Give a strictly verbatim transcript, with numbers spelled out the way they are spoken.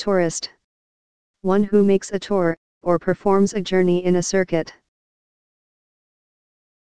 Tourist. One who makes a tour, or performs a journey in a circuit.